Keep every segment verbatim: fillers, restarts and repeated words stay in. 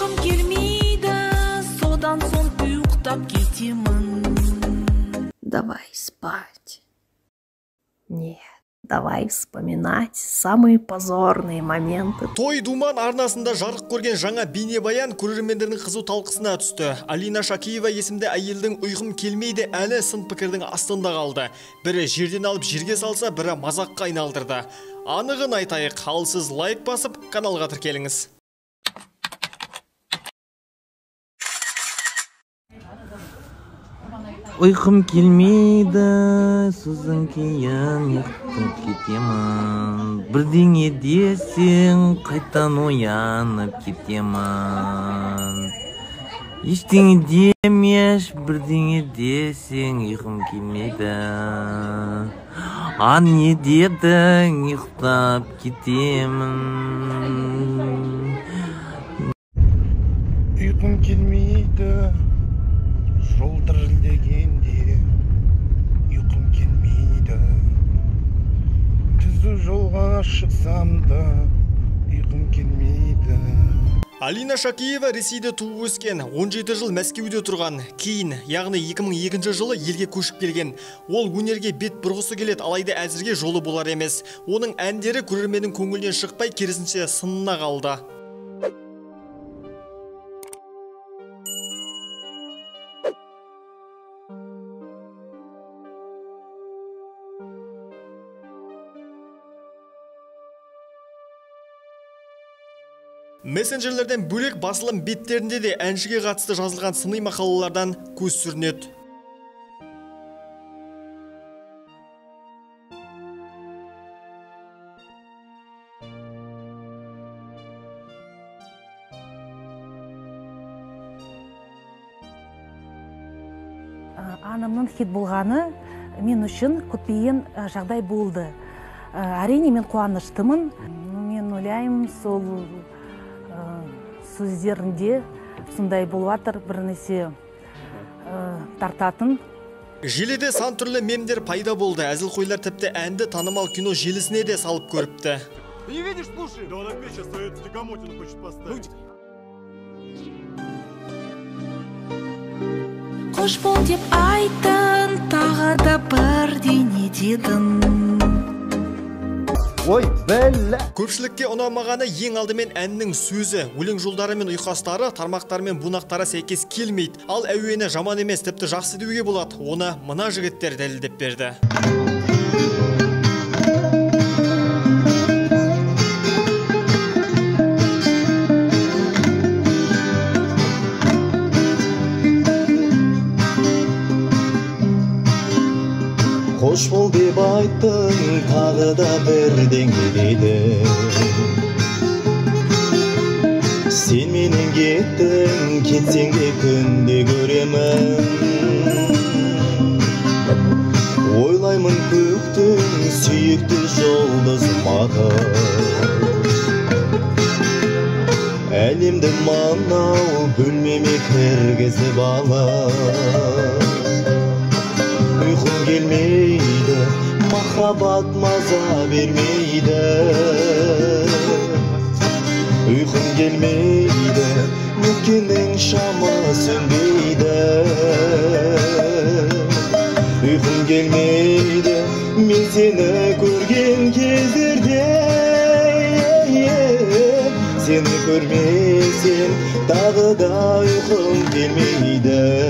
Uykum gelmeydi, sodan son uyuktap кетемін. Давай спать. Нет, давай вспоминать самые позорные моменты. Той Думан арнасында жарық көрген жаңа бейнебаян көрермендердің қызу талқысына түсті. Алина Шакиева есімді әйелдің ұйқым келмейді әлі сын пікірдің астында қалды. Бірі жерден алып жерге салса, бірі мазаққа айналдырды. Анығын айтайық, ал сіз лайк басып, каналға тіркеліңіз. Uykum kelmeydi, so'zdan keyin yiqilib ketaman. Birdengi desang, qaytan uyanib ketaman. Echtеңе demеш, birdengi desang, yiqim kelmeydi. An ne deding, yiqilib ketaman. Uykum kelmeydi. Жол дірілдегенде ұйқым келмейді. Түзу жолға шықсам да ұйқым келмейді. Алина Шакиева Ресейде туып өскен, он жеті жыл Мәскеуде тұрған. Кейін, яғни екі мың екінші жылы елге көшіп келген. Ол өнерге бет бұрғысы келеді, алайда әзірге жолы болар емес. Оның әндері көрерменнің көңілінен шықпай, керісінше сынына қалды. Мессенджерлерден бөлек басылым беттерінде де әншіге қатысты жазылған сыни мақалалардан көз сүрінеді. Анамның хит болғаны мен үшін күтпеген жағдай болды. Әрине мен қуаныштымын. Мен ойлаймын, сол сөздерінде сондай болыватыр, бірнеше тартатын. Желіде сан түрлі мемдер пайда болды. Әзілқойлар тіпті әнді танымал кино желісіне де салып көріпті. Не видишь, слушай? Да он опять сейчас свою тягомотину хочет поставить. Қош бол деп айттың, тағы да бірдеңе дедің. Ой, бәлі! Көпшілікке ұнамағаны ең алдымен әннің сөзі, өлең жолдары мен ұйқастары, тармақтары мен бунақтары сәйкес келмейді. Ал әуені жаман емес, тіпті жақсы деуге болады. Оны мына жігіттер дәлелдеп берді. Қош бол деп айттың, тағы да бірдеңе деді. Сен менен кеттің, кетсең де күнде көремін. Ойлаймын көктің сүйікті жұлдызым ағып. Әлемді мынау бөлмеме кіргізіп алып. Uykum gelmeydi, mahabat maza vermeydi. Uykum gelmeydi, mümkünün şamı sönmeydi. Uykum gelmeydi, men seni görgen kezlerde. Seni görmesem, dağı da uykum gelmeydi.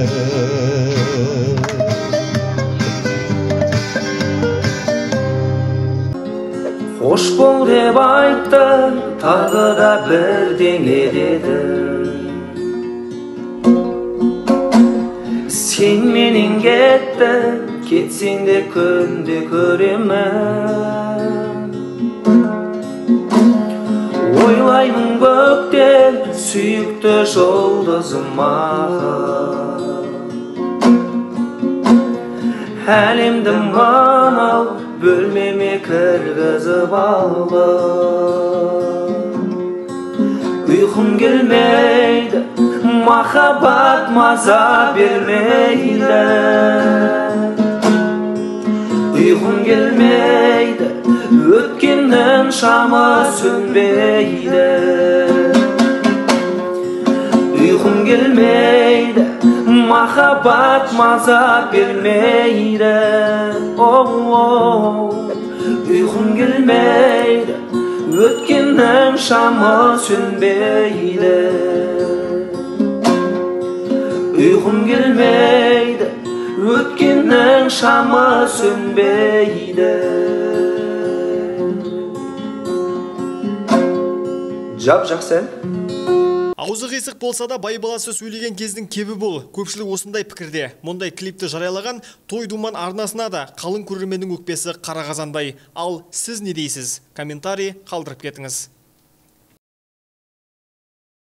Hoş bol deb ayttı, tағы да бірдеңе деді. Sen менен кеттің, кетсең де күнде көремін. Ойлаймын көктен сүйікті жұлдызым ағып. Әлемді мынау bölmeme kırgızıp alып. Uykum gelmeydi, mahabat maza vermeydi. Uykum gelmeydi, ötkenin şamı sönmeydi. Uykum gelmeydi, mахаббат маза бермейді. Оу, uykum gelmeydi, өткеннің шамы сөнбейді. Uykum gelmeydi, өткеннің шамы сөнбейді. Жап жақсы. Аузы қисық болса да бай баласы сөйлеген кездің кебі бол. Көпшілік осындай пікірде. Мұндай клипті жариялаған Той Думан арнасына да қалың көрерменнің өкпесі қара қазандай. Ал сіз не дейсіз? Комментарий қалдырып кетіңіз.